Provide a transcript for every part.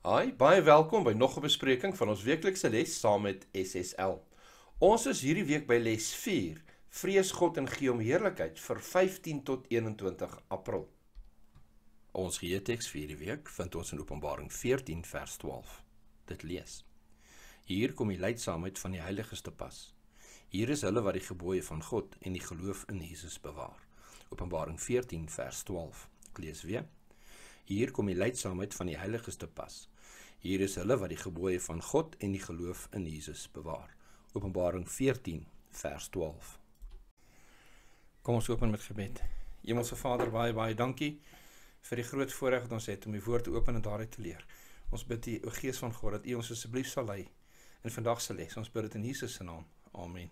Hi, baie welkom by nog 'n bespreking van ons weeklikse les saam met SSL. Ons is hierdie week by les 4, Vrees God en gee hom heerlikheid vir 15 tot 21 April. Ons geheeteks vir hierdie week vind ons in Openbaring 14 vers 12. Dit lees: Hier kom die leidsaamheid van die heiliges te pas. Hier is hulle wat die gebooie van God en die geloof in Jesus bewaar. Openbaring 14 vers 12. Ek lees weer: Hier kom die leidsaamheid van die heiliges te pas. Hier is hulle wat die gebooie van God en die geloof in Jesus bewaar. Openbaring 14 vers 12. Kom ons open met gebed. Hemelse Vader, baie dankie vir die groot voorreg wat ons het om die woord te open en daaruit te leer. Ons bid U, o Gees van God, dat U ons asseblief sal lei in vandag se les. Ons bid dit in Jesus se naam. Amen.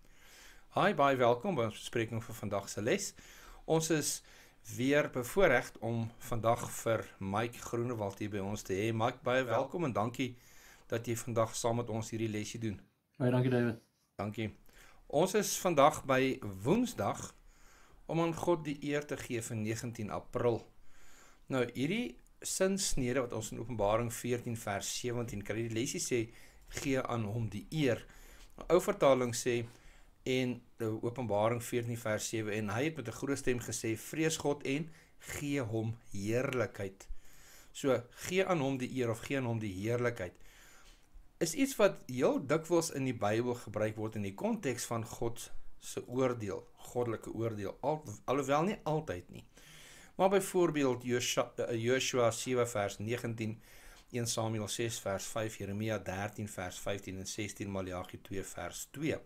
Hi, baie welkom by ons bespreking vir vandag se les. Ons is weer bevoorrecht om vandag vir Mike Groenewald hier by ons te hê. Mike, baie welkom en dankie dat jy vandag saam met ons hierdie lesie doen. Baie dankie, David. Dankie. Ons is vandag by Woensdag om aan God die eer te gee vir 19 April. Nou, hierdie sinsnede wat ons in Openbaring 14 vers 17 kry, die lesie sê, gee aan hom die eer. Ou vertaling sê, en die Openbaring 14 vers 7, en hy het met 'n groot stem gesê, vrees God en gee hom heerlikheid. So, gee aan hom die eer of gee aan hom die heerlikheid, is iets wat heel dikwels in die Bybel gebruik word in die konteks van God se oordeel, goddelike oordeel, alhoewel nie altyd nie. Maar byvoorbeeld Joshua 7 vers 19, 1 Samuel 6 vers 5, Jeremia 13 vers 15 en 16, Maleagi 2 vers 2.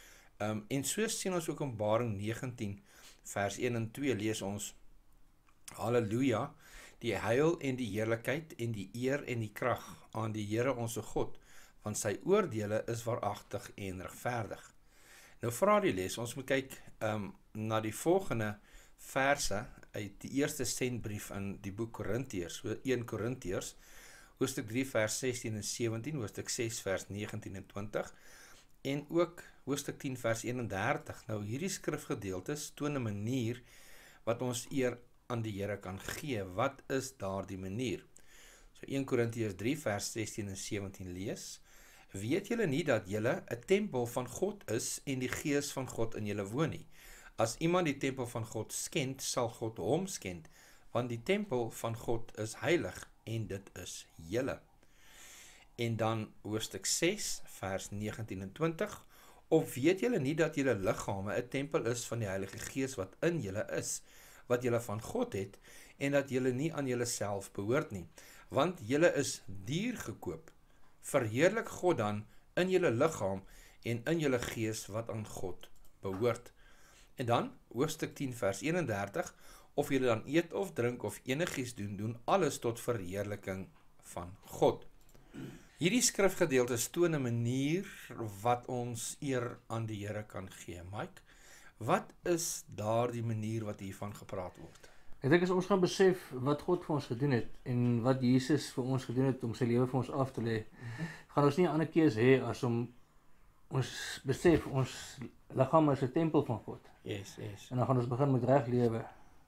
En so sien ons ook Openbaring 19 vers 1 en 2 lees ons: Halleluja, die heil en die heerlikheid en die eer en die krag aan die Here onse God, want sy oordeele is waaragtig en regverdig. Nou vra die les, ons moet kyk na die volgende verse uit die eerste sendbrief in die boek Korintiërs, 1 Korintiërs, hoofstuk 3 vers 16 en 17, hoofstuk 6 vers 19 en 20, en ook hoofstuk 10 vers 31. Nou hierdie skrifgedeeltes toon 'n manier wat ons eer aan die Here kan gee. Wat is daardie manier? So 1 Korintiërs 3 vers 16 en 17 lees: Weet julle nie dat julle 'n tempel van God is en die Gees van God in julle woon nie? As iemand die tempel van God skend, sal God hom skend, want die tempel van God is heilig en dit is julle. En dan hoofstuk 6 vers 19 en 20: Of weet julle nie dat julle liggame 'n tempel is van die Heilige Gees wat in julle is, wat julle van God het, en dat julle nie aan julleself behoort nie, want julle is duur gekoop. Verheerlik God dan in julle liggaam en in julle gees wat aan God behoort. En dan hoofstuk 10 vers 31: Of julle dan eet of drink of enigiets doen, doen alles tot verheerliking van God. Hierdie skrifgedeeltes toon 'n manier wat ons eer aan die Here kan gee. Mike, wat is daardie manier wat hiervan gepraat word? Ek dink as ons gaan besef wat God vir ons gedoen het en wat Jesus vir ons gedoen het om sy lewe vir ons af te lê, gaan ons nie 'n ander keus hê as om ons besef ons liggaam is 'n tempel van God. Yes. En dan gaan ons begin met reg lewe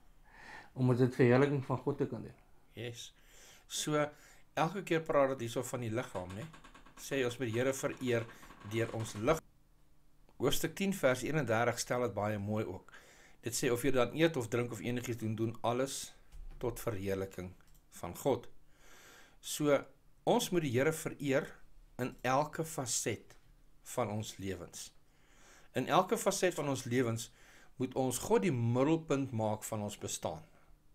om dit verheerliking van God te kan doen. Yes. So elke keer praat dit hierso van die liggaam, né? Sê ons moet die Here vereer deur ons liggaam. Hoofstuk 10 vers 31 stel dit baie mooi ook. Dit sê of jy dan eet of drink of enigiets doen, doen alles tot verheerliking van God. So ons moet die Here vereer in elke faset van ons lewens. In elke faset van ons lewens moet ons God die middelpunt maak van ons bestaan.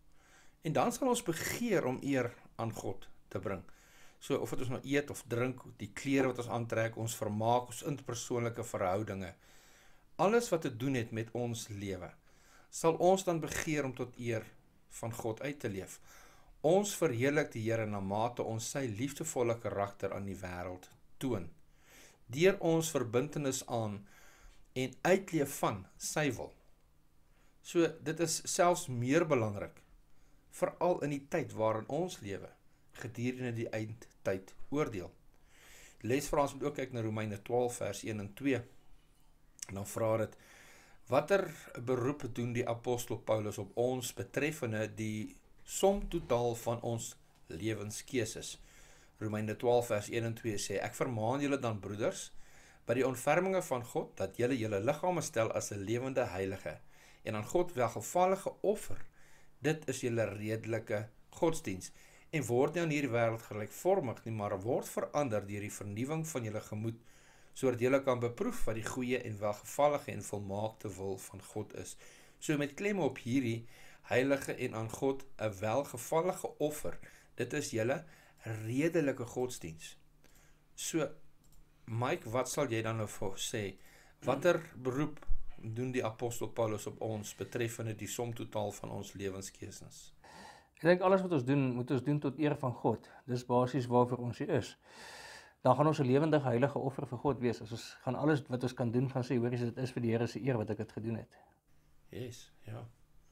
En dan sal ons begeer om eer aan God te bring. So of wat ons nou eet of drink, die klere wat ons aantrek, ons vermaak, ons interpersoonlike verhoudinge, alles wat te doen het met ons lewe, sal ons dan begeer om tot eer van God uit te leef. Ons verheerlik die Here na mate ons sy liefdevolle karakter aan die wêreld toon, deur ons verbintenis aan en uitleef van sy wil. So dit is selfs meer belangrik, veral in die tyd waarin ons lewe, gedurende die eindtyd oordeel. Die lesvraag moet ook kyk na Romeine 12 vers 1 en 2. En dan vra dit: watter beroep doen die apostel Paulus op ons betreffende die som totaal van ons lewenskeuses? Romeine 12 vers 1 en 2 sê, ek vermaan julle dan broeders, by die ontferminge van God, dat julle julle liggame stel as 'n lewende heilige, en aan God welgevallige offer, dit is julle redelike godsdiens, en word nie aan hierdie wêreld gelykvormig nie, maar word verander deur die vernuwing van julle gemoed, sodat julle kan beproef wat die goeie en welgevallige en volmaakte wil van God is. So met klem op hierdie heilige en aan God 'n welgevallige offer, dit is julle redelike godsdiens. So, Mike, wat sal jy dan nou vir sê? Watter beroep doen die apostel Paulus op ons betreffende die somtotaal van ons lewenskeuses? Ek dink alles wat ons doen, moet ons doen tot eer van God. Dis basies waarvoor ons hier is. Dan gaan ons 'n lewendige heilige offer vir God wees. As ons gaan alles wat ons kan doen, gaan sê, hoor, dit is vir die Here se eer wat ek dit gedoen het. Yes, ja.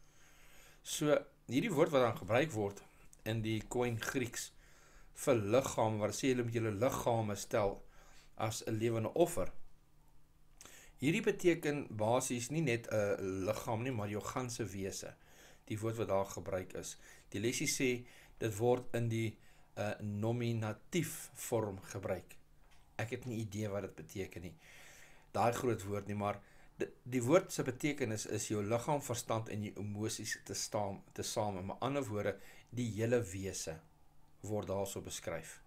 So, hierdie woord wat dan gebruik word in die Koine Grieks vir liggaam, waar sê julle moet julle liggame stel as 'n lewende offer. Hierdie beteken basies nie net 'n liggaam nie, maar jou ganse wese. Die woord wat daar gebruik is. Die lesie sê, dit word in die nominatief vorm gebruik. Ek het nie idee wat dit beteken nie. Daai groot woord nie, maar die woord se betekenis is jou liggaam, verstand en jou emosies te same. Met ander woorde, die hele wese word daarso beskryf.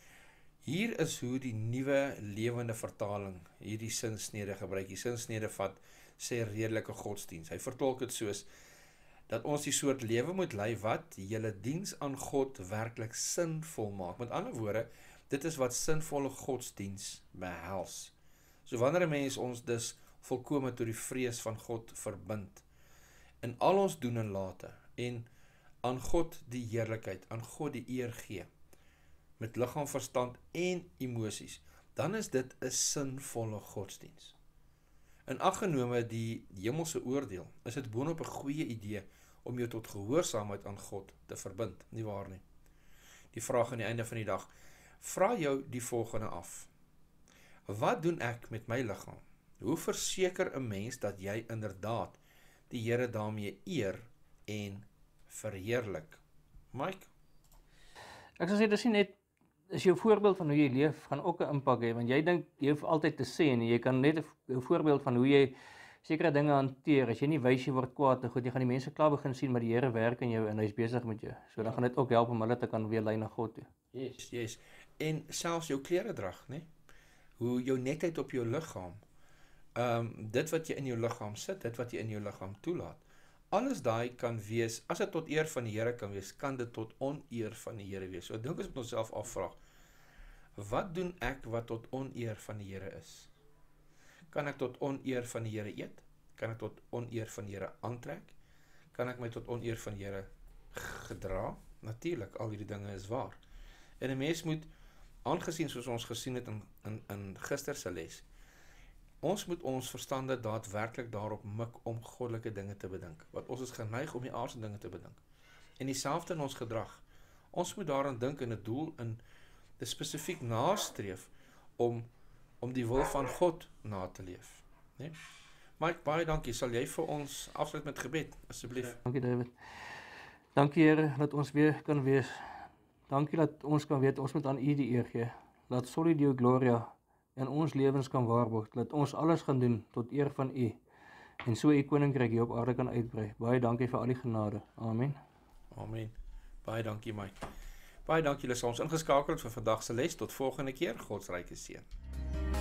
Hier is hoe die nuwe lewende vertaling hierdie sinsnede gebruik. Die sinsnede sê redelike godsdiens. Hy vertolk dit soos dat ons die soort lewe moet lei wat julle diens aan God werklik sinvol maak. Met ander woorde, dit is wat sinvolle godsdiens behels. So wanneer 'n mens ons dus volkome tot die vrees van God verbind, in al ons doen en late, en aan God die heerlikheid, aan God die eer gee, met liggaam, verstand en emosies, dan is dit 'n sinvolle godsdiens. In ag genome die hemelse oordeel, is dit boonop 'n goeie idee om jou tot gehoorsaamheid aan God te verbind, nie waar nie? Die vraag aan die einde van die dag, vra jou die volgende af. Wat doen ek met my liggaam? Hoe verseker 'n mens dat jy inderdaad die Here daarmee eer en verheerlik? Mike? Ek sal sê, dis nie net, is jou voorbeeld van hoe jy leef, gaan ook 'n impak hê, want jy dink, jy hoef altyd te sê, en jy kan net 'n voorbeeld van hoe jy sekere dinge hanteer. As jy nie wys jy word kwaad, dan goed, jy gaan die mense klaar begin sien, maar die Here werk in jou en hy's besig met jou. So dan gaan dit ook help om hulle te kan weer lei na God toe. Yes. En selfs jou kleredrag, né? Hoe jou netheid op jou liggaam, dit wat jy in jou liggaam sit, dit wat jy in jou liggaam toelaat, alles daai kan wees, as dit tot eer van die Here kan wees, kan dit tot oneer van die Here wees. So dink ons moet onsself afvra, wat doen ek wat tot oneer van die Here is? Kan ek tot oneer van die Here eet? Kan ek tot oneer van die Here aantrek? Kan ek my tot oneer van die Here gedra? Natuurlik, al hierdie dinge is waar. En 'n mens moet, aangesien soos ons gesien het in gister se les, ons moet ons verstande daadwerklik daarop mik om goddelike dinge te bedink. Want ons is geneig om die aardse dinge te bedink. En dieselfde in ons gedrag. Ons moet daaraan dink in 'n doel, in 'n spesifiek nastreef om die wil van God na te leef. Nee? Mike, baie dankie. Sal jy vir ons afsluit met gebed, asseblief? Dankie David. Dankie Here dat ons weer kan wees. Dankie dat ons kan weet ons moet aan U die eer gee. Laat Soli Deo Gloria in ons lewens kan waarborg. Laat ons alles gaan doen tot eer van U en so U koninkryk hier op aarde kan uitbrei. Baie dankie vir al die genade. Amen. Amen. Baie dankie Mike. Baie dankie julle is ons ingeskakel het vir vandag se les. Tot volgende keer. God se ryke seën.